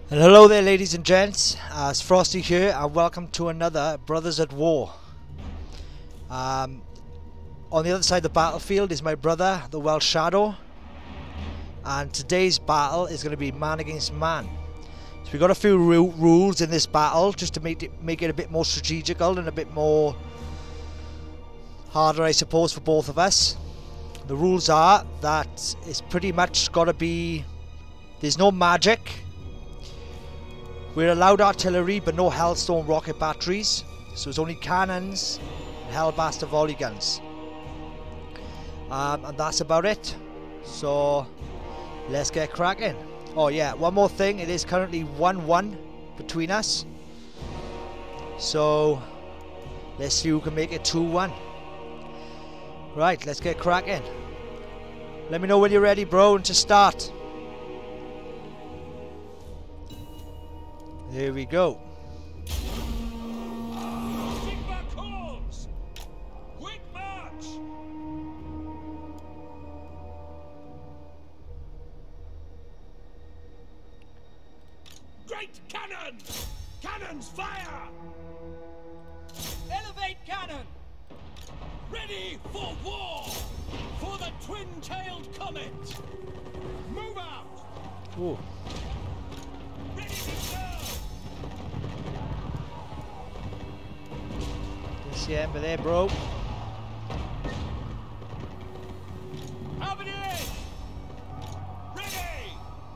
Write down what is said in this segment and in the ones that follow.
And hello there, ladies and gents. It's Frosty here, and welcome to another Brothers at War. On the other side of the battlefield is my brother, the Welsh Shadow, and today's battle is going to be man against man. So we've got a few rules in this battle just to make it a bit more strategical and a bit more harder, I suppose, for both of us. The rules are that it's pretty much got to be, there's no magic. We're allowed artillery, but no Hellstone rocket batteries. So it's only cannons and Hellblaster volley guns. And that's about it. So let's get cracking. Oh yeah, one more thing. It is currently 1-1 between us. So let's see who can make it 2-1. Right, let's get cracking. Let me know when you're ready, bro, and to start. Here we go. Quick march! Great cannon! Cannons fire! Elevate cannon! Ready for war! For the twin-tailed comet! Move out! Ooh. Ready to serve! See Ember there, bro. Have it in! Ready!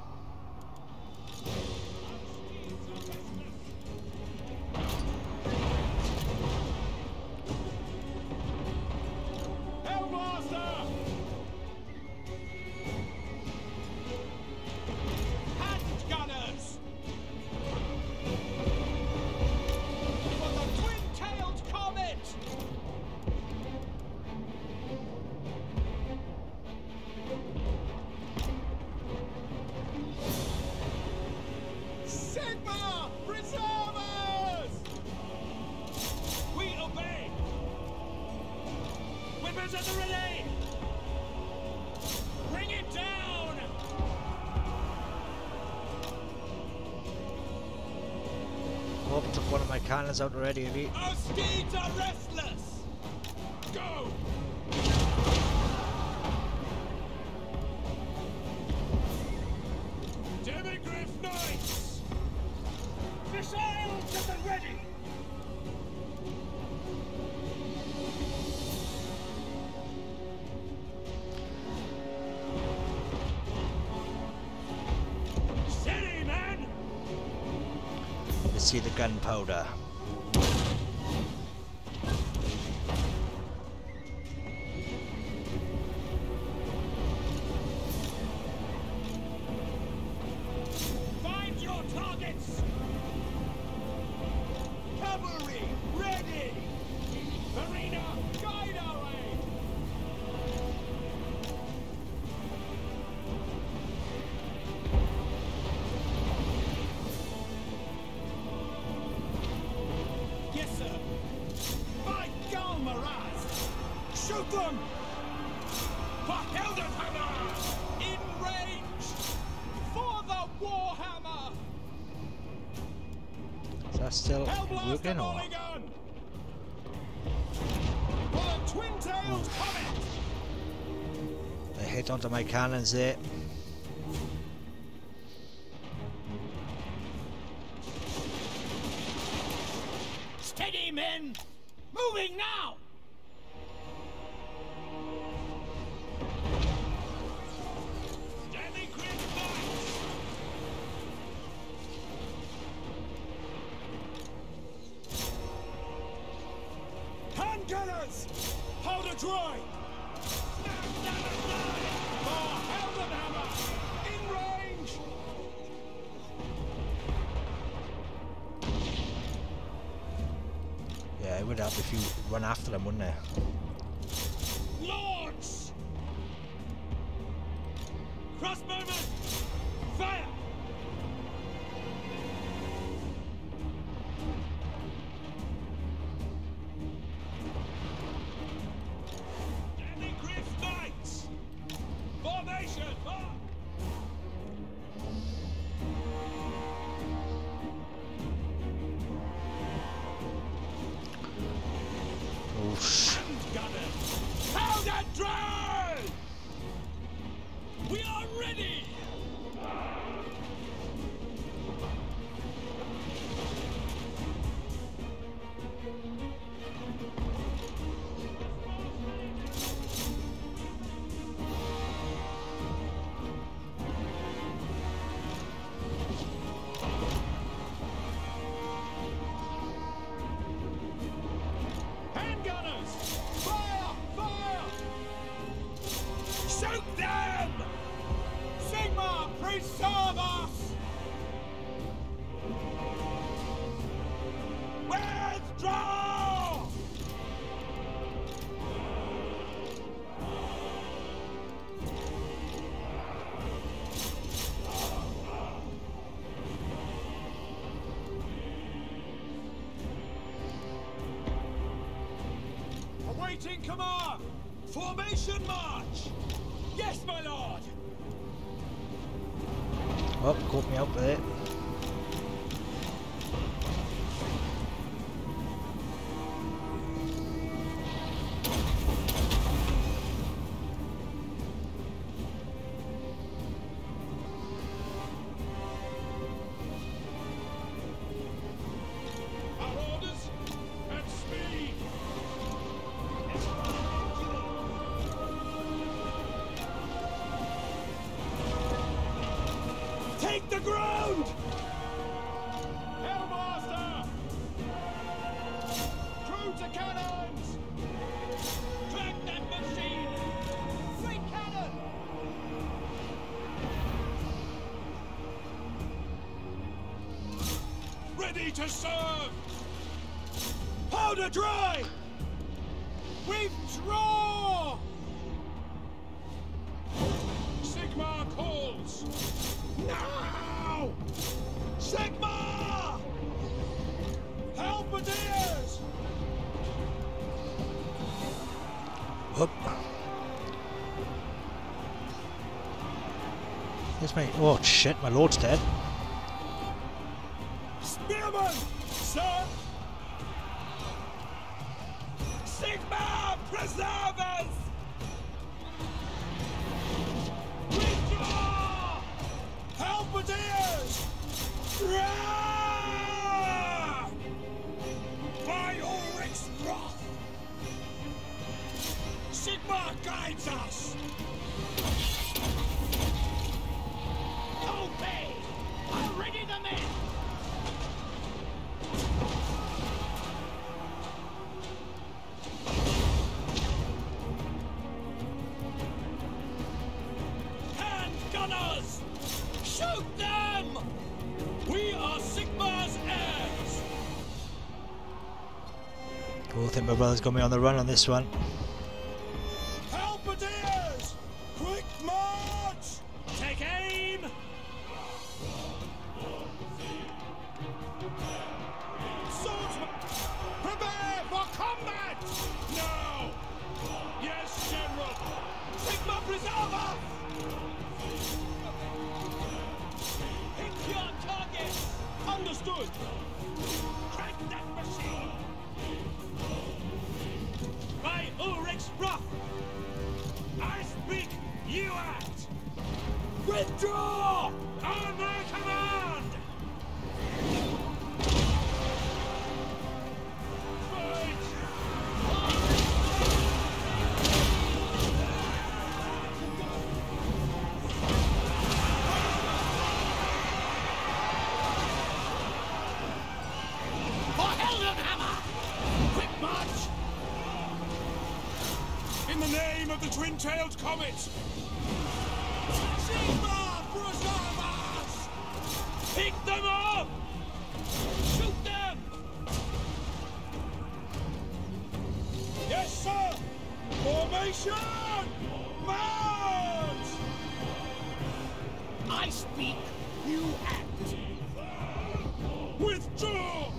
Hellblaster! Hand gunners! For the twin-tailed comet! Sigma! Preservers! We obey! Whippers at the relay! Bring it down! Oh, took one of my cannons out already, have you? Our steeds are restless! Go! Demigriff Knights! Missiles at the ready! Steady, man! Let's see the gunpowder. Find your targets! Cavalry, ready! Marina, guide our way! Yes, sir! By Galmaraz! Shoot them! For Heldenhammer! In range! For the Warhammer! Is that still Hellblaster working or? volley gun! For the twin-tailed comet! They hit onto my cannons there. Steady, men! Moving now! Standing grid knights! Hand gunners! Hold it dry! Snap down the line! For Heldenhammer! In range! Yeah, it would help if you run after them, wouldn't it? Lords! Crossbowmen! Fire! Standing Griff Knights! Formation! Awaiting command! Formation march! Yes, my lord! Oh, caught me out with it. Our orders and speed! Take the ground! Hellmaster! Crew to cannons! Crack that machine! Great cannon! Ready to serve! Powder dry! Withdraw! Sigma calls! Now! Sigma! Halberdiers! Whoop. There's my... Oh shit, my lord's dead. Spearman! Sir! Sigma! Preserve us! Withdraw! Halberdiers! Rah! By Ulrich's wrath! Sigma guides us! Obey! I'll ready the men! Hand gunners! Shoot them! We are Sigma's heirs! Oh, I think my brother's got me on the run on this one. Halberdiers! Quick march! Take aim! Swordsman! Prepare for combat! Now! Yes, General! Sigma preserve us! Hit your target! Understood! Crack that machine! By Ulrich's wrath! I speak, you act! Withdraw! On my command! Fight! For Heldenhammer! Quick march! In the name of the twin-tailed comet! Sigma preserve us! Pick them up! Shoot them! Yes, sir! Formation! March! I speak, you act! Withdraw!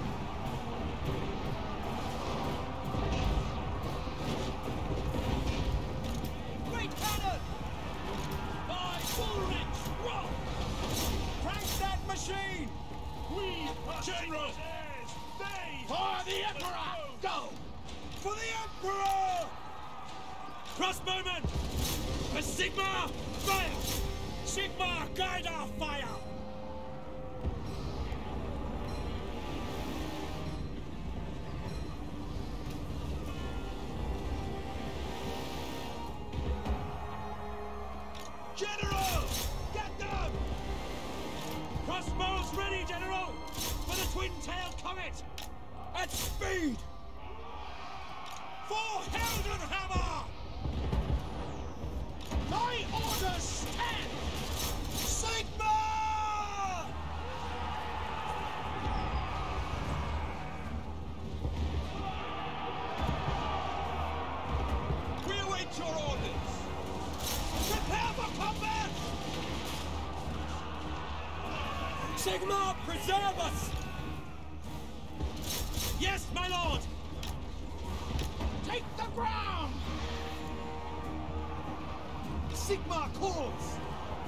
Great cannon! By Ulrich's wrath! Crank that machine! We are General! For the Emperor! Go! For the Emperor! Crossbowmen! For Sigma! Fire! Sigma, guide our fire! General! Get them! Crossbows ready, General! For the twin-tailed comet! At speed! For Heldenhammer! My orders stand! Sigma! We await your orders! Prepare for combat! Sigma, preserve us! Yes, my lord! Take the ground! Sigma calls!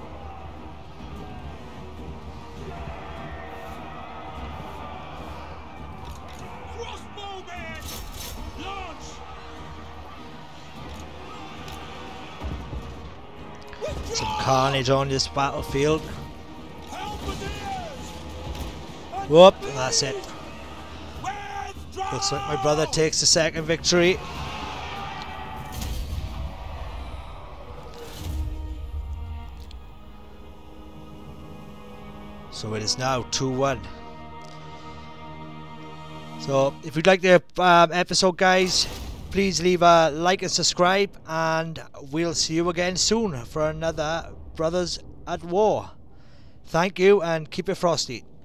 Crossbowmen! Launch! Some carnage on this battlefield. Whoop, that's it. Looks like my brother takes the second victory. So it is now 2-1. So if you'd like the episode, guys, please leave a like and subscribe, and we'll see you again soon for another Brothers at War. Thank you, and keep it frosty.